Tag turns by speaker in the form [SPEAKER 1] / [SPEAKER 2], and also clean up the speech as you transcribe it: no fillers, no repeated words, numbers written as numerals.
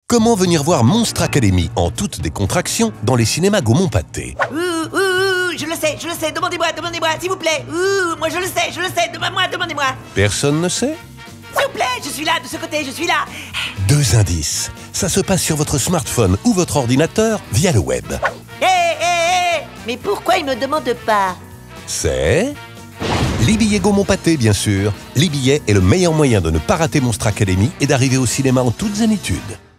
[SPEAKER 1] Comment venir voir Monstre Academy en toute décontraction dans les cinémas Gaumont-Pathé?
[SPEAKER 2] Je le sais, demandez-moi, s'il vous plaît. Moi je le sais, demandez-moi.
[SPEAKER 1] Personne ne sait?
[SPEAKER 2] S'il vous plaît, je suis là, de ce côté, je suis là.
[SPEAKER 1] 2 indices. Ça se passe sur votre smartphone ou votre ordinateur via le web.
[SPEAKER 2] Mais pourquoi il me demande pas?
[SPEAKER 1] C'est... les billets Gaumont-Pathé, bien sûr. Les billets est le meilleur moyen de ne pas rater Monstre Academy et d'arriver au cinéma en toute zénitude.